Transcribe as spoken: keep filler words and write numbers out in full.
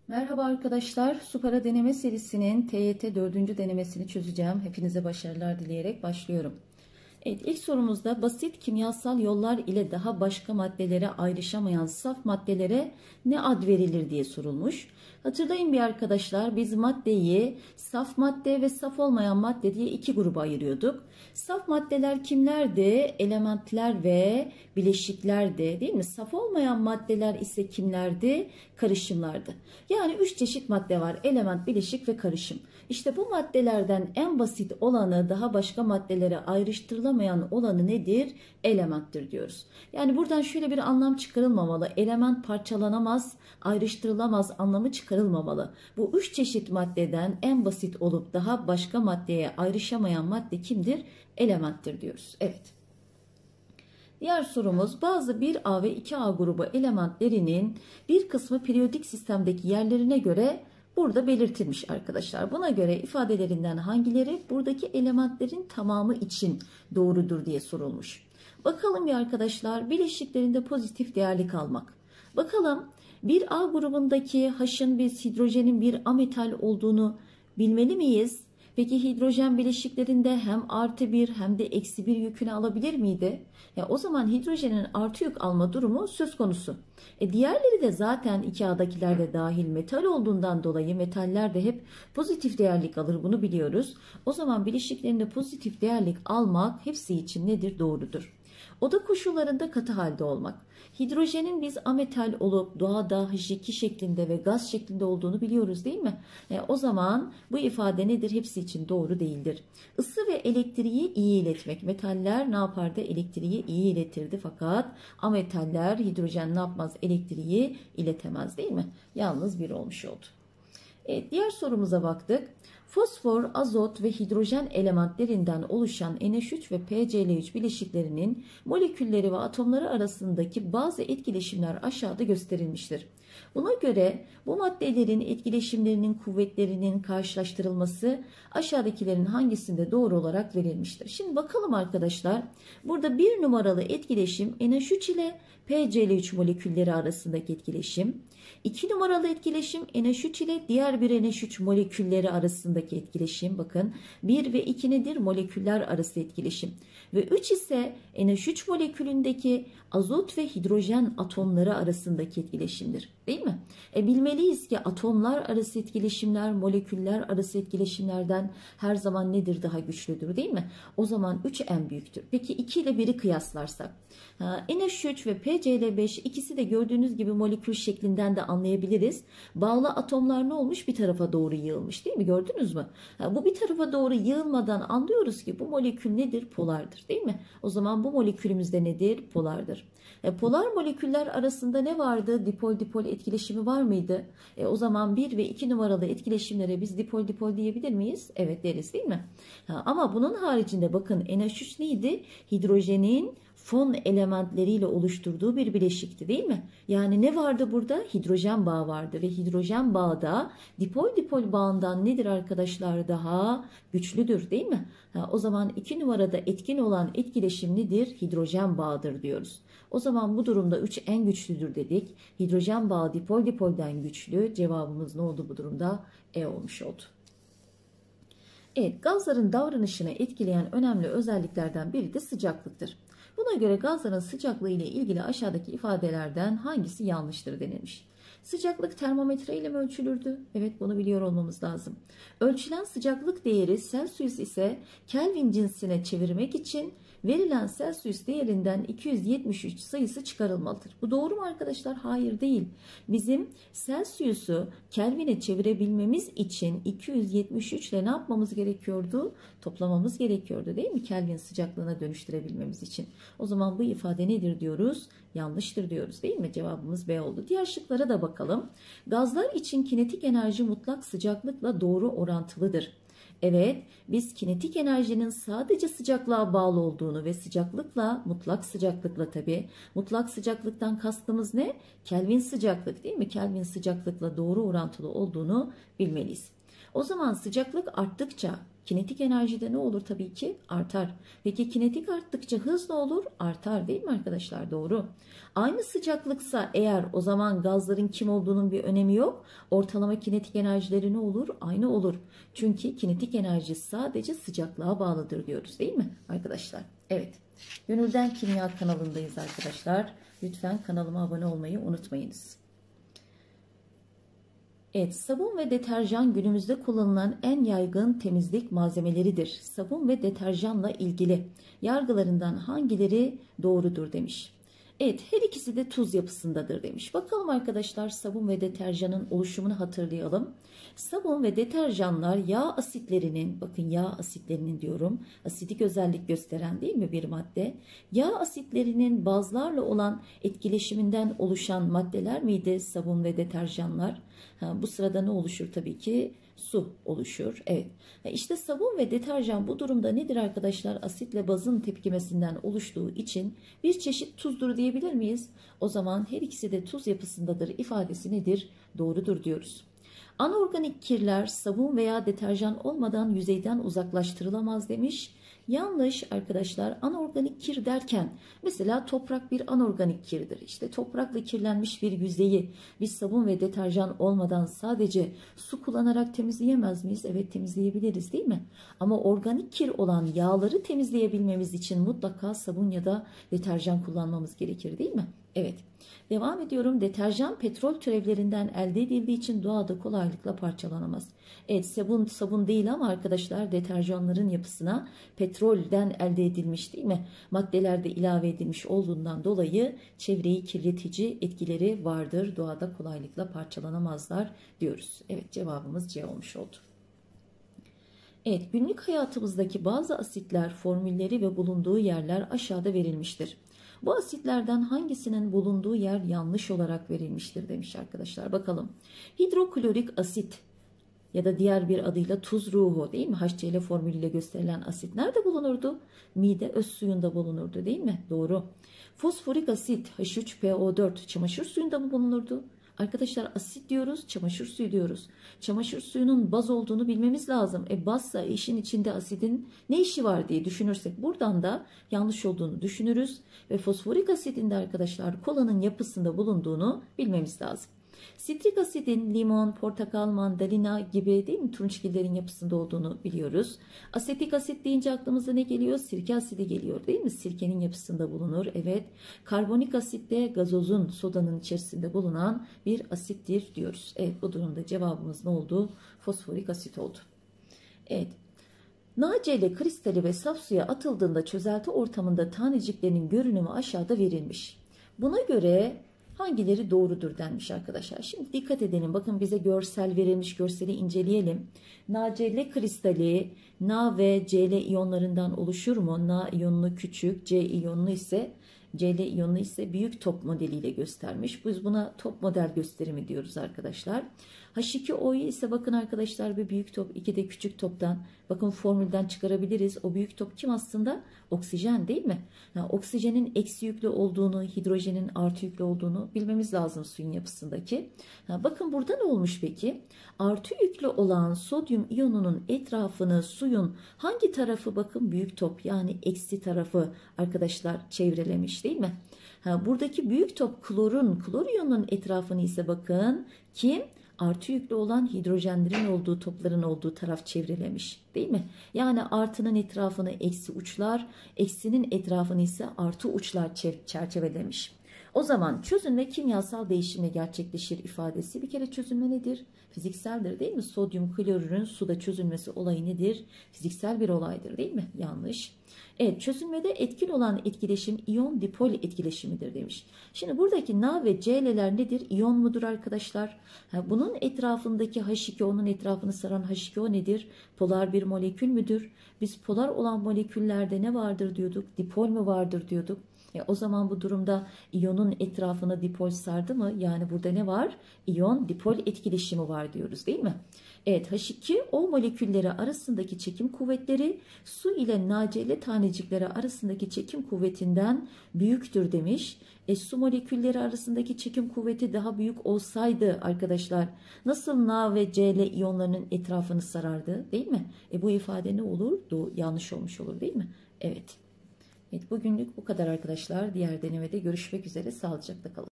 Merhaba arkadaşlar, Su Para deneme serisinin T Y T dördüncü denemesini çözeceğim. Hepinize başarılar dileyerek başlıyorum. Evet, ilk sorumuzda basit kimyasal yollar ile daha başka maddelere ayrışamayan saf maddelere ne ad verilir diye sorulmuş. Hatırlayın bir arkadaşlar, biz maddeyi saf madde ve saf olmayan madde diye iki gruba ayırıyorduk. Saf maddeler kimlerdi? Elementler ve bileşiklerdi, değil mi? Saf olmayan maddeler ise kimlerdi? Karışımlardı. Yani üç çeşit madde var: element, bileşik ve karışım. İşte bu maddelerden en basit olanı, daha başka maddelere ayrıştırılamayan olanı nedir? Elementtir diyoruz. Yani buradan şöyle bir anlam çıkarılmamalı: element parçalanamaz, ayrıştırılamaz anlamı çıkarılmamalı. Bu üç çeşit maddeden en basit olup daha başka maddeye ayrışamayan madde kimdir? Elementtir diyoruz. Evet. Diğer sorumuz, bazı bir A ve iki A grubu elementlerinin bir kısmı periyodik sistemdeki yerlerine göre burada belirtilmiş arkadaşlar. Buna göre ifadelerinden hangileri buradaki elementlerin tamamı için doğrudur diye sorulmuş. Bakalım bir arkadaşlar, bileşiklerinde pozitif değerlik almak. Bakalım, bir A grubundaki H'ın biz hidrojenin bir ametal olduğunu bilmeli miyiz? Peki hidrojen bileşiklerinde hem artı bir hem de eksi bir yükünü alabilir miydi? Ya o zaman hidrojenin artı yük alma durumu söz konusu. E diğerleri de zaten iki A'dakiler de dahil metal olduğundan dolayı metaller de hep pozitif değerlik alır, bunu biliyoruz. O zaman bileşiklerinde pozitif değerlik almak hepsi için nedir? Doğrudur. Oda koşullarında katı halde olmak. Hidrojenin biz ametal olup doğada H iki şeklinde ve gaz şeklinde olduğunu biliyoruz, değil mi? E, o zaman bu ifade nedir? Hepsi için doğru değildir. Isı ve elektriği iyi iletmek. Metaller ne yapardı? Elektriği iyi iletirdi, fakat ametaller, hidrojen ne yapmaz? Elektriği iletemez, değil mi? Yalnız bir olmuş oldu. Evet, diğer sorumuza baktık. Fosfor, azot ve hidrojen elementlerinden oluşan N H üç ve P C L üç bileşiklerinin molekülleri ve atomları arasındaki bazı etkileşimler aşağıda gösterilmiştir. Buna göre bu maddelerin etkileşimlerinin kuvvetlerinin karşılaştırılması aşağıdakilerin hangisinde doğru olarak verilmiştir? Şimdi bakalım arkadaşlar. Burada bir numaralı etkileşim N H üç ile P C L üç molekülleri arasındaki etkileşim. iki numaralı etkileşim N H üç ile diğer bir N H üç molekülleri arasındaki etkileşim. Bakın, bir ve iki nedir? Moleküller arası etkileşim. Ve üç ise N H üç molekülündeki azot ve hidrojen atomları arasındaki etkileşimdir. Değil mi? E bilmeliyiz ki atomlar arası etkileşimler moleküller arası etkileşimlerden her zaman nedir? Daha güçlüdür, değil mi? O zaman üç en büyüktür. Peki iki ile biri kıyaslarsak? Ha, N H üç ve P C L beş ikisi de gördüğünüz gibi molekül şeklinden de anlayabiliriz. Bağlı atomlar ne olmuş? Bir tarafa doğru yığılmış, değil mi? Gördünüz mü? Ha, bu bir tarafa doğru yığılmadan anlıyoruz ki bu molekül nedir? Polardır, değil mi? O zaman bu molekülümüz de nedir? Polardır. E, polar moleküller arasında ne vardı? Dipol dipol etkileşimi var mıydı? E, o zaman bir ve iki numaralı etkileşimlere biz dipol dipol diyebilir miyiz? Evet deriz, değil mi? Ha, ama bunun haricinde bakın, N H üç neydi? Hidrojenin fon elementleriyle oluşturduğu bir bileşikti, değil mi? Yani ne vardı burada? Hidrojen bağı vardı ve hidrojen bağı da dipol dipol bağından nedir arkadaşlar? Daha güçlüdür, değil mi? Ha, o zaman iki numarada etkin olan etkileşim nedir? Hidrojen bağıdır diyoruz. O zaman bu durumda üç en güçlüdür dedik. Hidrojen bağı dipol dipolden güçlü. Cevabımız ne oldu bu durumda? E olmuş oldu. Evet, gazların davranışını etkileyen önemli özelliklerden biri de sıcaklıktır. Buna göre gazların sıcaklığı ile ilgili aşağıdaki ifadelerden hangisi yanlıştır denilmiş. Sıcaklık termometre ile mi ölçülürdü? Evet, bunu biliyor olmamız lazım. Ölçülen sıcaklık değeri Celsius ise Kelvin cinsine çevirmek için verilen Celsius değerinden iki yüz yetmiş üç sayısı çıkarılmalıdır. Bu doğru mu arkadaşlar? Hayır, değil. Bizim Celsius'u Kelvin'e çevirebilmemiz için iki yüz yetmiş üç ile ne yapmamız gerekiyordu? Toplamamız gerekiyordu, değil mi? Kelvin sıcaklığına dönüştürebilmemiz için. O zaman bu ifade nedir diyoruz? Yanlıştır diyoruz, değil mi? Cevabımız B oldu. Diğer şıklara da bakalım. Gazlar için kinetik enerji mutlak sıcaklıkla doğru orantılıdır. Evet, biz kinetik enerjinin sadece sıcaklığa bağlı olduğunu ve sıcaklıkla, mutlak sıcaklıkla tabii, mutlak sıcaklıktan kastımız ne? Kelvin sıcaklık, değil mi? Kelvin sıcaklıkla doğru orantılı olduğunu bilmeliyiz. O zaman sıcaklık arttıkça kinetik enerjide ne olur tabii ki? Artar. Peki kinetik arttıkça hız ne olur? Artar değil mi arkadaşlar? Doğru. Aynı sıcaklıksa eğer o zaman gazların kim olduğunun bir önemi yok. Ortalama kinetik enerjileri ne olur? Aynı olur. Çünkü kinetik enerji sadece sıcaklığa bağlıdır diyoruz değil mi arkadaşlar? Evet. Gönülden Kimya kanalındayız arkadaşlar. Lütfen kanalıma abone olmayı unutmayınız. Evet, sabun ve deterjan günümüzde kullanılan en yaygın temizlik malzemeleridir. Sabun ve deterjanla ilgili yargılarından hangileri doğrudur demiş. Evet, her ikisi de tuz yapısındadır demiş. Bakalım arkadaşlar, sabun ve deterjanın oluşumunu hatırlayalım. Sabun ve deterjanlar yağ asitlerinin, bakın yağ asitlerinin diyorum, asidik özellik gösteren değil mi bir madde? Yağ asitlerinin bazlarla olan etkileşiminden oluşan maddeler miydi sabun ve deterjanlar? Ha, bu sırada ne oluşur tabii ki? Su oluşur. Evet. İşte sabun ve deterjan bu durumda nedir arkadaşlar? Asitle bazın tepkimesinden oluştuğu için bir çeşit tuzdur diyebilir miyiz? O zaman her ikisi de tuz yapısındadır ifadesi nedir? Doğrudur diyoruz. Anorganik kirler sabun veya deterjan olmadan yüzeyden uzaklaştırılamaz demiş. Yanlış arkadaşlar. Anorganik kir derken mesela toprak bir anorganik kirdir. İşte toprakla kirlenmiş bir yüzeyi biz sabun ve deterjan olmadan sadece su kullanarak temizleyemez miyiz? Evet, temizleyebiliriz değil mi? Ama organik kir olan yağları temizleyebilmemiz için mutlaka sabun ya da deterjan kullanmamız gerekir değil mi? Evet. Devam ediyorum. Deterjan petrol türevlerinden elde edildiği için doğada kolaylıkla parçalanamaz. Evet, sabun sabun değil ama arkadaşlar deterjanların yapısına petrolden elde edilmiş değil mi? Maddeler de ilave edilmiş olduğundan dolayı çevreyi kirletici etkileri vardır. Doğada kolaylıkla parçalanamazlar diyoruz. Evet, cevabımız C olmuş oldu. Evet, günlük hayatımızdaki bazı asitler formülleri ve bulunduğu yerler aşağıda verilmiştir. Bu asitlerden hangisinin bulunduğu yer yanlış olarak verilmiştir demiş arkadaşlar. Bakalım. Hidroklorik asit ya da diğer bir adıyla tuz ruhu değil mi? H C l formülüyle gösterilen asit nerede bulunurdu? Mide öz suyunda bulunurdu değil mi? Doğru. Fosforik asit H üç P O dört çamaşır suyunda mı bulunurdu? Arkadaşlar asit diyoruz, çamaşır suyu diyoruz. Çamaşır suyunun baz olduğunu bilmemiz lazım. E bazsa işin içinde asidin ne işi var diye düşünürsek buradan da yanlış olduğunu düşünürüz. Ve fosforik asidin de arkadaşlar kolanın yapısında bulunduğunu bilmemiz lazım. Sitrik asidin limon, portakal, mandalina gibi değil mi turunçgillerin yapısında olduğunu biliyoruz. Asetik asit deyince aklımıza ne geliyor? Sirke asidi geliyor değil mi? Sirkenin yapısında bulunur. Evet. Karbonik asit de gazozun, sodanın içerisinde bulunan bir asittir diyoruz. Evet, bu durumda cevabımız ne oldu? Fosforik asit oldu. Evet. NaCl kristali ve saf suya atıldığında çözelti ortamında taneciklerinin görünümü aşağıda verilmiş. Buna göre hangileri doğrudur denmiş arkadaşlar. Şimdi dikkat edelim. Bakın bize görsel verilmiş. Görseli inceleyelim. NaCl kristali Na ve Cl iyonlarından oluşur mu? Na iyonunu küçük, C iyonunu ise Cl iyonunu ise büyük top modeliyle göstermiş. Biz buna top model gösterimi diyoruz arkadaşlar. H iki O'yu ise bakın arkadaşlar bir büyük top, iki de küçük toptan bakın formülden çıkarabiliriz. O büyük top kim aslında? Oksijen değil mi? Yani oksijenin eksi yüklü olduğunu, hidrojenin artı yüklü olduğunu bilmemiz lazım suyun yapısındaki. Yani bakın burada ne olmuş peki? Artı yüklü olan sodyum iyonunun etrafını suyun hangi tarafı bakın büyük top yani eksi tarafı arkadaşlar çevrelemiş değil mi? Ha, buradaki büyük top klorun, klor iyonunun etrafını ise bakın kim? Artı yüklü olan hidrojenlerin olduğu topların olduğu taraf çevrelemiş değil mi? Yani artının etrafını eksi uçlar, eksinin etrafını ise artı uçlar çerçevelemiş. O zaman çözünme kimyasal değişimle gerçekleşir ifadesi. Bir kere çözünme nedir? Fizikseldir değil mi? Sodyum klorürün suda çözülmesi olayı nedir? Fiziksel bir olaydır değil mi? Yanlış. Evet, çözünmede etkil olan etkileşim iyon dipol etkileşimidir demiş. Şimdi buradaki Na ve Cl'ler nedir? İyon mudur arkadaşlar? Ha, bunun etrafındaki H iki O'nun etrafını saran H iki O nedir? Polar bir molekül müdür? Biz polar olan moleküllerde ne vardır diyorduk? Dipol mü vardır diyorduk? E, o zaman bu durumda iyonun etrafına dipol sardı mı? Yani burada ne var? İyon dipol etkileşimi var diyoruz değil mi? Evet, H iki O molekülleri arasındaki çekim kuvvetleri su ile NaCl tanecikleri arasındaki çekim kuvvetinden büyüktür demiş. E, su molekülleri arasındaki çekim kuvveti daha büyük olsaydı arkadaşlar nasıl Na ve Cl iyonlarının etrafını sarardı değil mi? E, bu ifade ne olur? Do yanlış olmuş olur değil mi? Evet. Evet, bugünlük bu kadar arkadaşlar. Diğer denemede görüşmek üzere. Sağlıcakla kalın.